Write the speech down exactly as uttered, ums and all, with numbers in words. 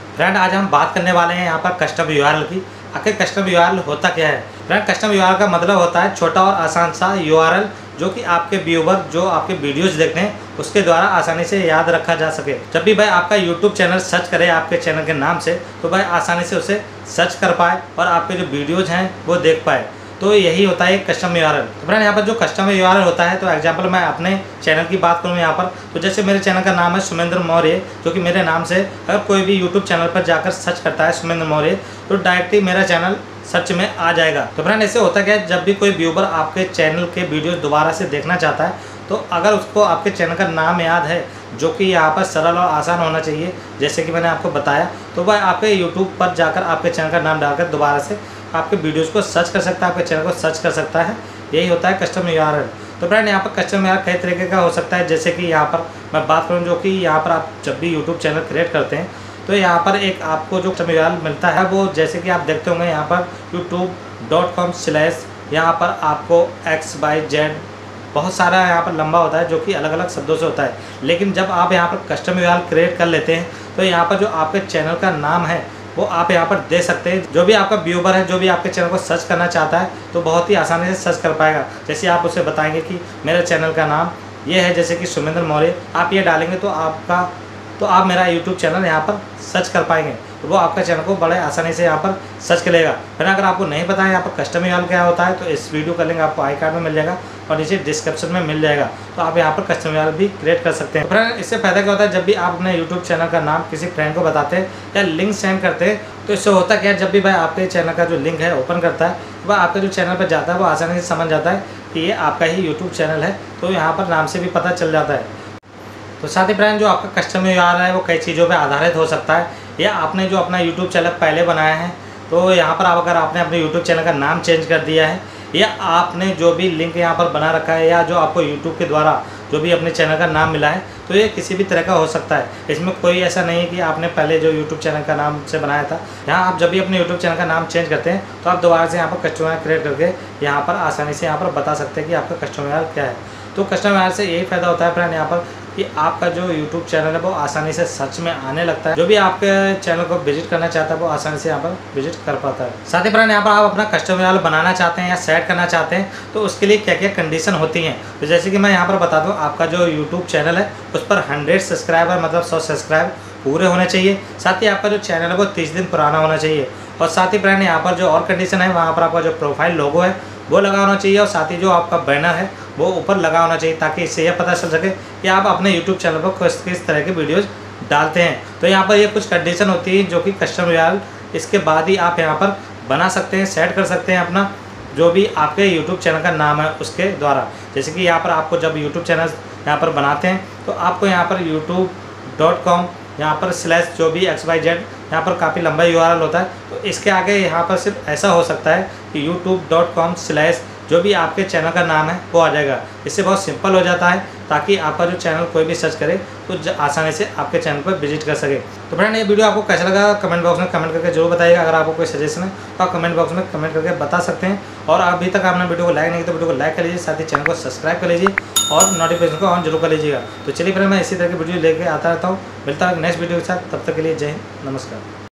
Friend आज हम बात करने वाले हैं यहाँ पर कस्टम यूआरएल की। आखिर कस्टम यूआरएल होता क्या है? फ्रेंड कस्टम यूआरएल का मतलब होता है छोटा और आसान सा यूआरएल जो कि आपके व्यूवर जो आपके वीडियोस देखते हैं उसके द्वारा आसानी से याद रखा जा सके। जब भी भाई आपका यूट्यूब चैनल सर्च करे आपके चैनल के नाम से तो भाई आसानी से उसे सर्च कर पाए और आपके जो वीडियोज़ हैं वो देख पाए। तो यही होता है कस्टम यूआरएल। तो फ्रेंड यहाँ पर जो कस्टम यूआरएल होता है, तो एग्जांपल मैं अपने चैनल की बात करूँ यहाँ पर, तो जैसे मेरे चैनल का नाम है सुमेंद्र मौर्य, जो कि मेरे नाम से अगर कोई भी यूट्यूब चैनल पर जाकर सर्च करता है सुमेंद्र मौर्य तो डायरेक्टली मेरा चैनल सर्च में आ जाएगा। तो फ्रेंड ऐसे होता क्या है, जब भी कोई व्यूवर आपके चैनल के वीडियो दोबारा से देखना चाहता है तो अगर उसको आपके चैनल का नाम याद है जो कि यहाँ पर सरल और आसान होना चाहिए, जैसे कि मैंने आपको बताया, तो वह आपके यूट्यूब पर जाकर आपके चैनल का नाम डालकर दोबारा से आपके वीडियोज़ को सर्च कर सकता है, आपके चैनल को सर्च कर सकता है। यही होता है कस्टम यूआरएल। तो फ्रेंड यहाँ पर कस्टम यूआरएल कई तरीके का हो सकता है, जैसे कि यहाँ पर मैं बात करूँ जो कि यहाँ पर आप जब भी यूट्यूब चैनल क्रिएट करते हैं तो यहाँ पर एक आपको जो कस्टम यूआरएल मिलता है वो जैसे कि आप देखते होंगे यहाँ पर यूट्यूब डॉट कॉम स्लैश यहाँ पर आपको एक्स वाई जेड बहुत सारा यहाँ पर लंबा होता है जो कि अलग अलग शब्दों से होता है। लेकिन जब आप यहाँ पर कस्टम यूआरएल क्रिएट कर लेते हैं तो यहाँ पर जो आपके चैनल का नाम है वो आप यहाँ पर दे सकते हैं। जो भी आपका व्यूवर है जो भी आपके चैनल को सर्च करना चाहता है तो बहुत ही आसानी से सर्च कर पाएगा। जैसे आप उसे बताएंगे कि मेरे चैनल का नाम ये है, जैसे कि सुमेंद्र मौर्य, आप ये डालेंगे तो आपका तो आप मेरा यूट्यूब चैनल यहाँ पर सर्च कर पाएंगे, तो वो आपका चैनल को बड़े आसानी से यहाँ पर सर्च करेगा। फिर अगर आपको नहीं पता है यहाँ पर कस्टम यूआरएल क्या होता है तो इस वीडियो का लिंक आपको आई कार्ड में मिल जाएगा और नीचे डिस्क्रिप्शन में मिल जाएगा, तो आप यहाँ पर कस्टम यूआरएल भी क्रिएट कर सकते हैं। तो फ्रेंड इससे फायदा क्या होता है, जब भी आप अपने यूट्यूब चैनल का नाम किसी फ्रेंड को बताते हैं या लिंक सेंड करते हैं तो इससे होता क्या है, जब भी भाई आपके चैनल का जो लिंक है ओपन करता है वह आपके जो चैनल पर जाता है वो आसानी से समझ जाता है कि ये आपका ही यूट्यूब चैनल है, तो यहाँ पर नाम से भी पता चल जाता है। तो साथ ही फ्रेंड जो आपका कस्टम यूआरएल है वो कई चीज़ों पे आधारित हो सकता है, या आपने जो अपना यूट्यूब चैनल पहले बनाया है तो यहाँ पर आप अगर आपने अपने यूट्यूब चैनल का नाम चेंज कर दिया है, या आपने जो भी लिंक यहाँ पर बना रखा है, या जो आपको यूट्यूब के द्वारा जो भी अपने चैनल का नाम मिला है, तो ये किसी भी तरह का हो सकता है। इसमें कोई ऐसा नहीं है कि आपने पहले जो यूट्यूब चैनल का नाम से बनाया था, यहाँ आप जब भी अपने यूट्यूब चैनल का नाम चेंज करते हैं तो आप दोबारा से यहाँ पर कस्टम यूआरएल क्रिएट करके यहाँ पर आसानी से यहाँ पर बता सकते हैं कि आपका कस्टम यूआरएल क्या है। तो कस्टम यूआरएल से यही फायदा होता है फ्रेंड यहाँ पर कि आपका जो यूट्यूब चैनल है वो आसानी से सर्च में आने लगता है। जो भी आपके चैनल को विजिट करना चाहता है वो आसानी से यहाँ पर विजिट कर पाता है। साथ ही फ्रेंड यहाँ पर आप अपना कस्टम यूआरएल बनाना चाहते हैं या सेट करना चाहते हैं तो उसके लिए क्या क्या कंडीशन होती हैं, तो जैसे कि मैं यहाँ पर बता दूँ, आपका जो यूट्यूब चैनल है उस पर हंड्रेड सब्सक्राइबर मतलब सौ सब्सक्राइब पूरे होने चाहिए। साथ ही आपका जो चैनल है वो तीस दिन पुराना होना चाहिए। और साथ ही फ्रेंड यहाँ पर जो और कंडीशन है, वहाँ पर आपका जो प्रोफाइल लोगो है वो लगा होना चाहिए, और साथ ही जो आपका बैनर है वो ऊपर लगा होना चाहिए, ताकि इससे यह पता चल सके कि आप अपने यूट्यूब चैनल पर किस किस तरह के वीडियोज़ डालते हैं। तो यहाँ पर ये कुछ कंडीशन होती है जो कि कस्टम यूआरएल इसके बाद ही आप यहाँ पर बना सकते हैं, सेट कर सकते हैं अपना जो भी आपके यूट्यूब चैनल का नाम है उसके द्वारा। जैसे कि यहाँ पर आपको जब यूट्यूब चैनल यहाँ पर बनाते हैं तो आपको यहाँ पर यूट्यूब डॉट कॉम यहाँ पर स्लैश जो भी एक्स वाई जेड यहाँ पर काफ़ी लंबा यूआरएल होता है, तो इसके आगे यहाँ पर सिर्फ ऐसा हो सकता है कि यूट्यूब डॉट कॉम स्लैश जो भी आपके चैनल का नाम है वो आ जाएगा। इससे बहुत सिंपल हो जाता है ताकि आपका जो चैनल कोई भी सर्च करे तो आसानी से आपके चैनल पर विजिट कर सके। तो फ्रेंड ये वीडियो आपको कैसा लगा कमेंट बॉक्स में कमेंट करके जरूर बताइएगा। अगर आपको कोई सजेशन है तो आप कमेंट बॉक्स में कमेंट करके बता सकते हैं। और अभी तक आपने वीडियो को लाइक नहीं किया तो वीडियो को लाइक कर लीजिए, साथ ही चैनल को सब्सक्राइब कर लीजिए और नोटिफिकेशन को ऑन जरूर कर लीजिएगा। तो चलिए फ्रेंड मैं इसी तरह की वीडियो लेकर आता रहता हूँ। मिलता हूँ नेक्स्ट वीडियो के साथ, तब तक के लिए जय हिंद, नमस्कार।